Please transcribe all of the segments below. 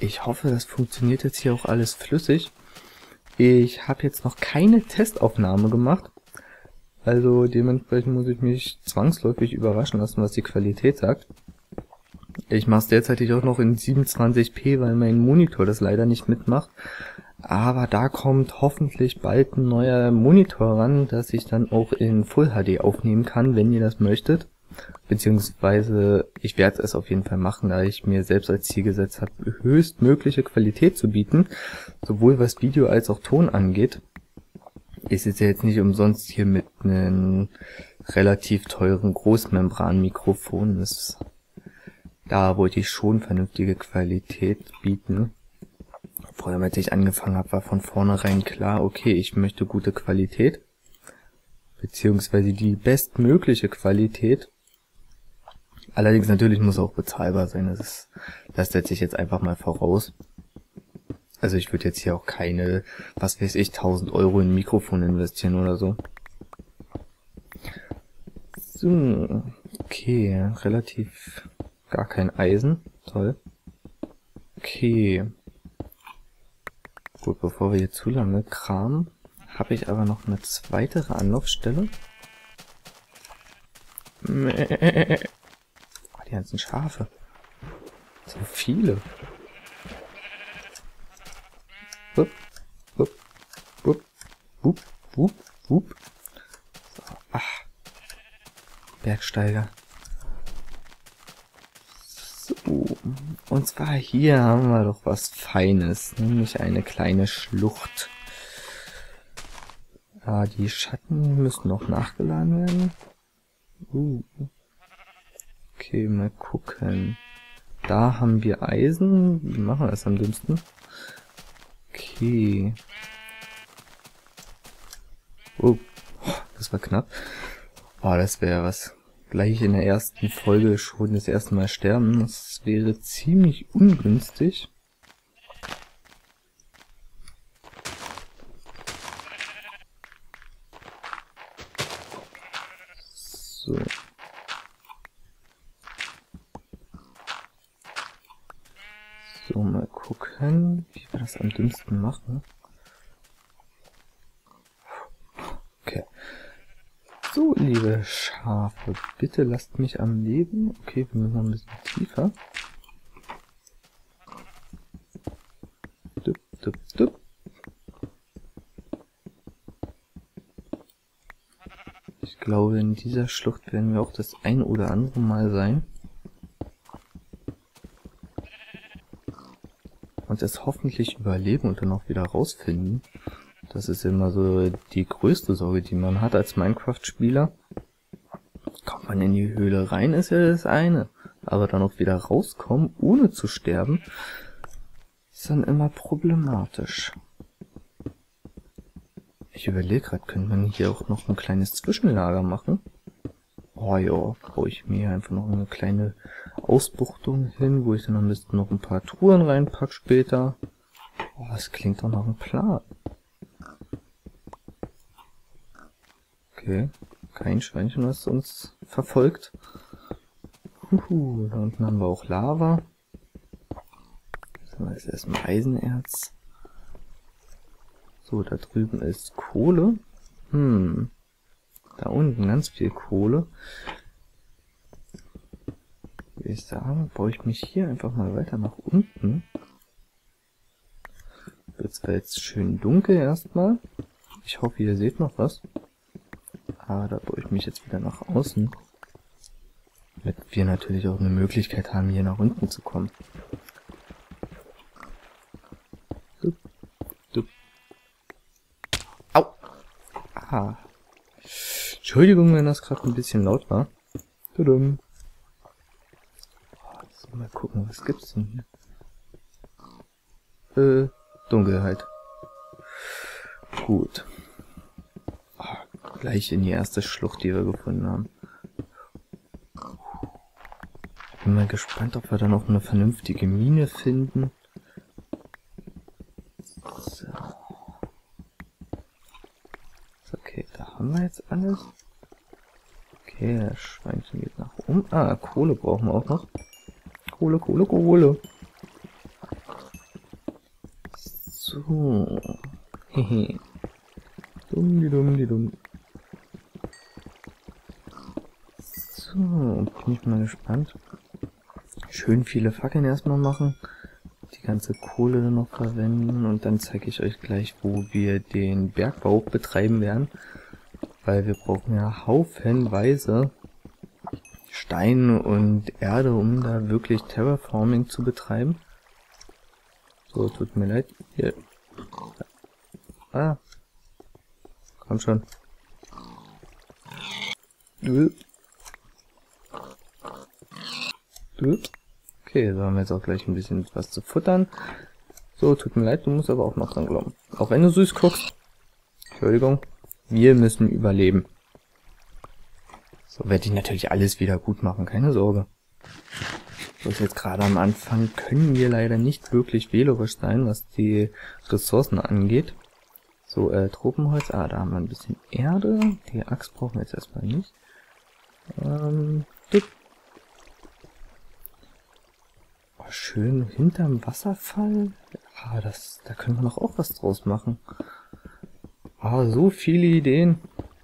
Ich hoffe, das funktioniert jetzt hier auch alles flüssig. Ich habe jetzt noch keine Testaufnahme gemacht. Also dementsprechend muss ich mich zwangsläufig überraschen lassen, was die Qualität sagt. Ich mache es derzeitig auch noch in 27p, weil mein Monitor das leider nicht mitmacht. Aber da kommt hoffentlich bald ein neuer Monitor ran, dass ich dann auch in Full HD aufnehmen kann, wenn ihr das möchtet. Beziehungsweise ich werde es auf jeden Fall machen, da ich mir selbst als Ziel gesetzt habe, höchstmögliche Qualität zu bieten, sowohl was Video als auch Ton angeht. Ich sitze jetzt nicht umsonst hier mit einem relativ teuren Großmembran-Mikrofon. Da wollte ich schon vernünftige Qualität bieten. Vor allem, als ich angefangen habe, war von vornherein klar, okay, ich möchte gute Qualität, beziehungsweise die bestmögliche Qualität. Allerdings natürlich muss auch bezahlbar sein, das setze ich jetzt einfach mal voraus. Also ich würde jetzt hier auch keine, was weiß ich, 1000 Euro in ein Mikrofon investieren oder so. So, okay, relativ gar kein Eisen, toll. Okay. Gut, bevor wir hier zu lange kramen, habe ich aber noch eine weitere Anlaufstelle. Oh, die ganzen Schafe. So viele. Wupp, wupp, wupp, wupp, wupp, wupp. So, ach. Bergsteiger. So, und zwar hier haben wir doch was Feines, nämlich eine kleine Schlucht. Ja, die Schatten müssen noch nachgeladen werden. Okay, mal gucken. Da haben wir Eisen. Wie machen wir das am dümmsten? Okay. Oh, das war knapp. Oh, das wäre was. Gleich in der ersten Folge schon das erste Mal sterben. Das wäre ziemlich ungünstig. So. So, mal gucken, wie wir das am dümmsten machen. Okay. So, liebe Schafe, bitte lasst mich am Leben. Okay, wir müssen noch ein bisschen tiefer. Dup, dup, dup. Ich glaube, in dieser Schlucht werden wir auch das ein oder andere Mal sein. Und es hoffentlich überleben und dann auch wieder rausfinden. Das ist immer so die größte Sorge, die man hat als Minecraft-Spieler. Kommt man in die Höhle rein, ist ja das eine. Aber dann auch wieder rauskommen, ohne zu sterben, ist dann immer problematisch. Ich überlege gerade, könnte man hier auch noch ein kleines Zwischenlager machen? Oh ja, baue ich mir einfach noch eine kleine Ausbuchtung hin, wo ich dann am besten noch ein paar Truhen reinpacke später. Oh, das klingt doch nach einem Plan. Okay, kein Schweinchen, was uns verfolgt. Da unten haben wir auch Lava. Das haben wir jetzt erstmal Eisenerz. So, da drüben ist Kohle. Da unten ganz viel Kohle. Würde ich sagen, baue ich mich hier einfach mal weiter nach unten. Wird zwar jetzt schön dunkel erstmal. Ich hoffe, ihr seht noch was. Aber da baue ich mich jetzt wieder nach außen. Damit wir natürlich auch eine Möglichkeit haben, hier nach unten zu kommen. Dup, dup. Au! Ah. Entschuldigung, wenn das gerade ein bisschen laut war. Tudum. So, mal gucken, was gibt's denn hier? Dunkelheit. Gut. Gleich in die erste Schlucht, die wir gefunden haben. Bin mal gespannt, ob wir da noch eine vernünftige Mine finden. So. Okay, da haben wir jetzt alles. Okay, das Schweinchen geht nach oben. Ah, Kohle brauchen wir auch noch. Kohle, Kohle, Kohle. So. Hehe. Dumm. So, bin ich mal gespannt. Schön viele Fackeln erstmal machen. Die ganze Kohle noch verwenden und dann zeige ich euch gleich, wo wir den Bergbau betreiben werden. Weil wir brauchen ja haufenweise Stein und Erde, um da wirklich Terraforming zu betreiben. So, tut mir leid. Hier. Ah. Komm schon. Okay, so haben wir jetzt auch gleich ein bisschen was zu futtern. So, tut mir leid, du musst aber auch noch dran glauben. Auch wenn du süß guckst. Entschuldigung. Wir müssen überleben. So werde ich natürlich alles wieder gut machen, keine Sorge. Bloß jetzt gerade am Anfang können wir leider nicht wirklich wählerisch sein, was die Ressourcen angeht. So, Tropenholz. Ah, da haben wir ein bisschen Erde. Die Axt brauchen wir jetzt erstmal nicht. Oh, schön hinterm Wasserfall. Ah, da können wir doch auch was draus machen. Ah, so viele Ideen.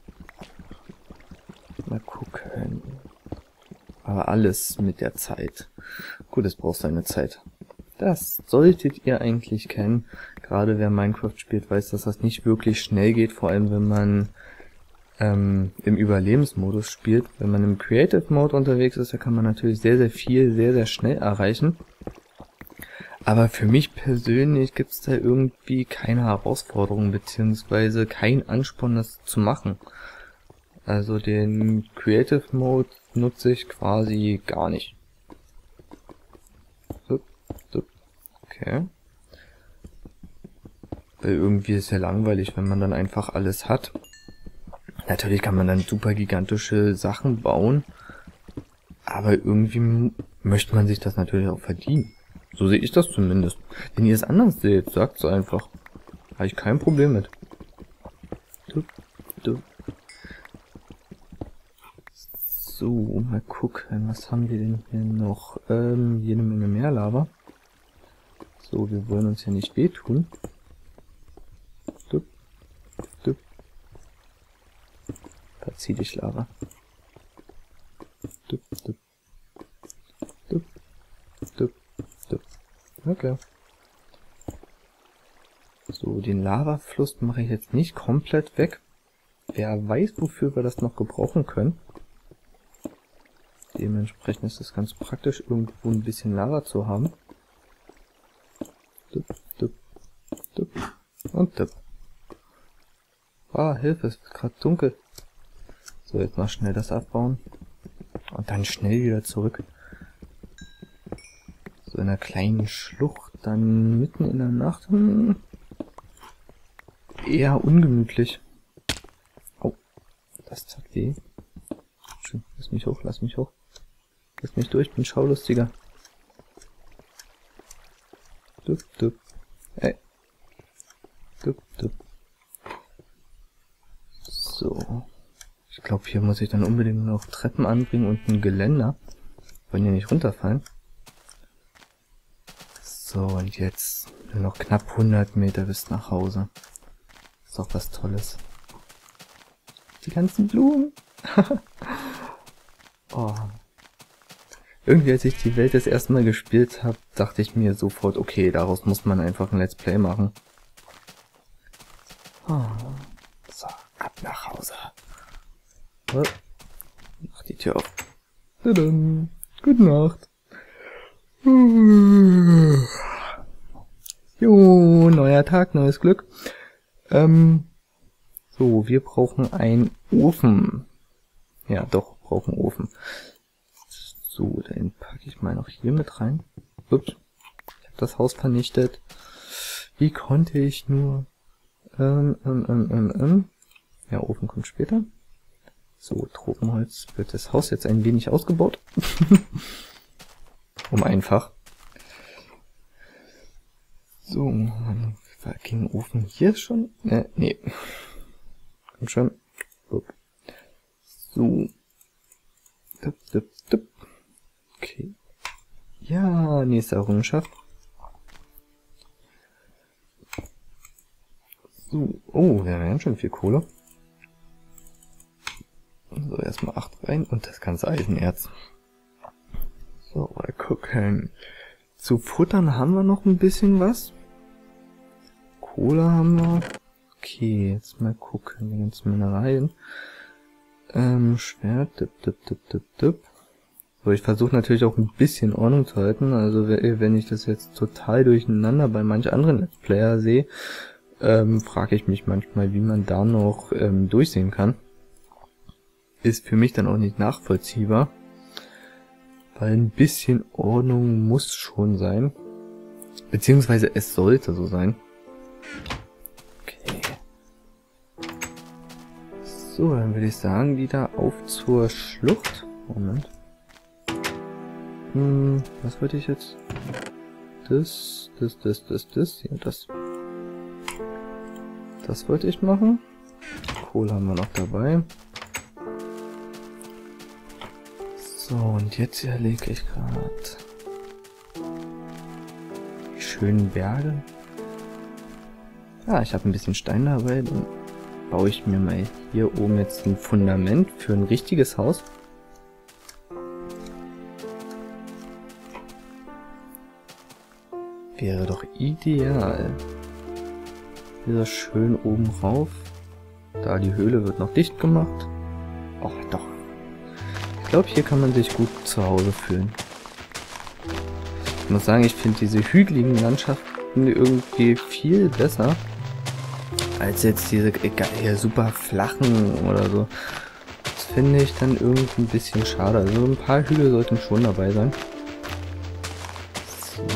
Mal gucken. Aber alles mit der Zeit. Gut, es braucht seine Zeit. Das solltet ihr eigentlich kennen. Gerade wer Minecraft spielt, weiß, dass das nicht wirklich schnell geht. Vor allem, wenn man im Überlebensmodus spielt. Wenn man im Creative Mode unterwegs ist, da kann man natürlich sehr, sehr viel, sehr, sehr schnell erreichen. Aber für mich persönlich gibt es da irgendwie keine Herausforderung, beziehungsweise kein Ansporn, das zu machen. Also den Creative Mode nutze ich quasi gar nicht. Okay. Weil irgendwie ist ja langweilig, wenn man dann einfach alles hat. Natürlich kann man dann super gigantische Sachen bauen, aber irgendwie möchte man sich das natürlich auch verdienen. So sehe ich das zumindest. Wenn ihr es anders seht, sagt es einfach. Habe ich kein Problem mit. So, mal gucken, was haben wir denn hier noch? Jede Menge mehr Lava. So, wir wollen uns ja nicht wehtun. Verzieh dich, Lava. Okay. So, den Lavafluss mache ich jetzt nicht komplett weg. Wer weiß, wofür wir das noch gebrauchen können. Dementsprechend ist es ganz praktisch, irgendwo ein bisschen Lava zu haben. Und ah, Hilfe, es wird gerade dunkel. So, jetzt mal schnell das abbauen. Und dann schnell wieder zurück. So in einer kleinen Schlucht, dann mitten in der Nacht. Eher ungemütlich. Oh, das tat weh. Schön, lass mich hoch. Lass mich durch, bin Schaulustiger. Ey. So. Ich glaube, hier muss ich dann unbedingt noch Treppen anbringen und ein Geländer. Wollen hier nicht runterfallen. So, und jetzt nur noch knapp 100 Meter bis nach Hause. Ist doch was Tolles. Die ganzen Blumen. Oh. Irgendwie, als ich die Welt das erste Mal gespielt habe, dachte ich mir sofort, okay, daraus muss man einfach ein Let's Play machen. Oh. So, ab nach Hause. Oh. Mach die Tür auf. Tadam. Gute Nacht. Jo, neuer Tag, neues Glück. So, wir brauchen einen Ofen. Ja, doch, brauchen einen Ofen. So, den packe ich mal noch hier mit rein. Ups, ich habe das Haus vernichtet. Wie konnte ich nur? Ja, Ofen kommt später. So, Tropenholz wird das Haus jetzt ein wenig ausgebaut. Einfach. So, war gegen Ofen hier schon? Nee. Komm schon. So. Okay. Ja, nächste Errungenschaft. So, oh, wir haben schon viel Kohle. So, erstmal 8 rein und das ganze Eisenerz. So, mal gucken. Zu futtern haben wir noch ein bisschen was. Kohle haben wir. Okay, jetzt mal gucken, die ganzen Mineralien. Schwert, dip. So, ich versuche natürlich auch ein bisschen Ordnung zu halten. Also wenn ich das jetzt total durcheinander bei manch anderen Let's Player sehe, frage ich mich manchmal, wie man da noch durchsehen kann. Ist für mich dann auch nicht nachvollziehbar. Weil ein bisschen Ordnung muss schon sein. Beziehungsweise es sollte so sein. Okay. So, dann würde ich sagen, wieder auf zur Schlucht. Moment. Was wollte ich jetzt? Das. Ja, das. Das wollte ich machen. Kohle haben wir noch dabei. So, und jetzt erlege ich gerade die schönen Berge. Ah, ich habe ein bisschen Stein dabei. Dann baue ich mir mal hier oben jetzt ein Fundament für ein richtiges Haus. Wäre doch ideal. Hier schön oben rauf. Da die Höhle wird noch dicht gemacht. Och, doch. Ich glaube, hier kann man sich gut zu Hause fühlen. Ich muss sagen, ich finde diese hügeligen Landschaften irgendwie viel besser als jetzt diese super flachen oder so. Das finde ich dann irgendwie ein bisschen schade. Also ein paar Hügel sollten schon dabei sein. So.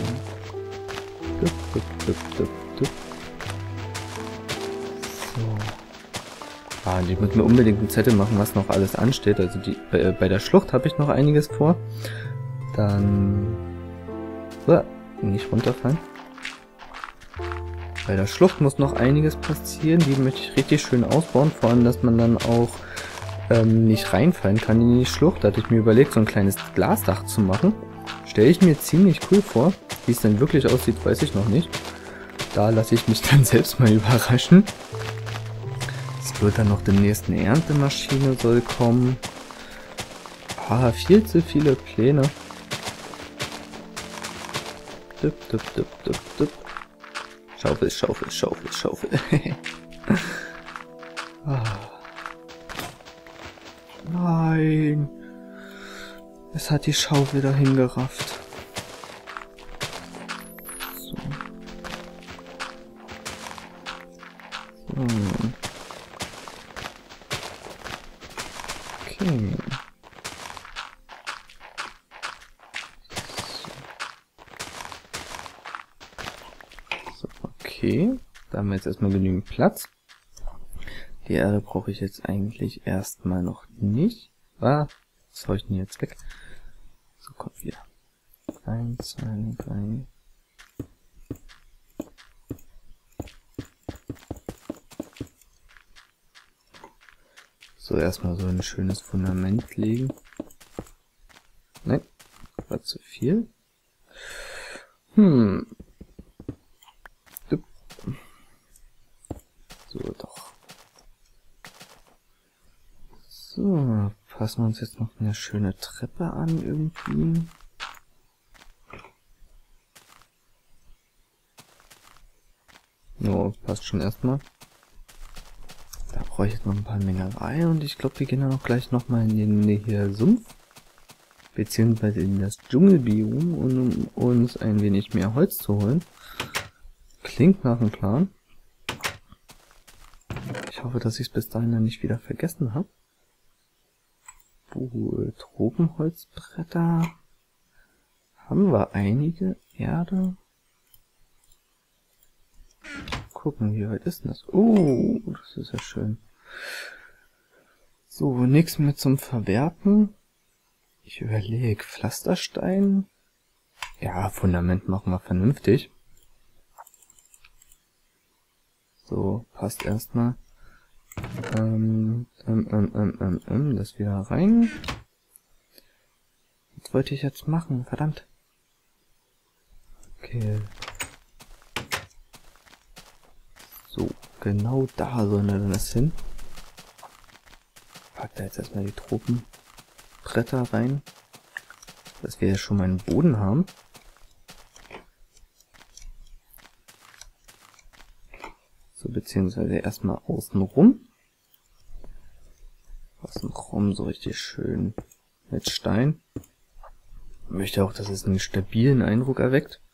Ah, und ich muss mir unbedingt einen Zettel machen, was noch alles ansteht. Also bei der Schlucht habe ich noch einiges vor. Dann... nicht runterfallen. Bei der Schlucht muss noch einiges passieren. Die möchte ich richtig schön ausbauen. Vor allem, dass man dann auch nicht reinfallen kann in die Schlucht. Da hatte ich mir überlegt, so ein kleines Glasdach zu machen. Stelle ich mir ziemlich cool vor. Wie es denn wirklich aussieht, weiß ich noch nicht. Da lasse ich mich dann selbst mal überraschen. Es wird dann noch demnächst eine Erntemaschine soll kommen. Ah, viel zu viele Pläne. Schaufel. Ah. Nein. Es hat die Schaufel dahin gerafft. So. Okay. So, okay. Da haben wir jetzt erstmal genügend Platz. Die Erde brauche ich jetzt eigentlich erstmal noch nicht. Was soll ich denn jetzt weg? So, kommt wieder. 1, 2, 3. So, erstmal so ein schönes Fundament legen. Nein, war zu viel. So, doch. So, passen wir uns jetzt noch eine schöne Treppe an irgendwie. Jo, passt schon erstmal. Da brauche ich jetzt noch ein paar Mineralien und ich glaube, wir gehen dann auch gleich nochmal in den hier Sumpf. Beziehungsweise in das Dschungelbiom, um uns ein wenig mehr Holz zu holen. Klingt nach einem Plan. Ich hoffe, dass ich es bis dahin dann nicht wieder vergessen habe. Tropenholzbretter. Haben wir einige. Erde. Gucken, wie weit ist denn das? Oh, das ist ja schön. So, nichts mehr zum Verwerten. Ich überlege, Pflasterstein. Ja, Fundament machen wir vernünftig. So, passt erstmal. Das wieder rein. Was wollte ich jetzt machen? Verdammt. Okay. So, Genau da sollen wir dann das hin. Pack da jetzt erstmal die Tropenbretter rein, dass wir ja schon mal einen Boden haben. So, beziehungsweise erstmal außen rum. Außenrum so richtig schön mit Stein. Ich möchte auch, dass es einen stabilen Eindruck erweckt.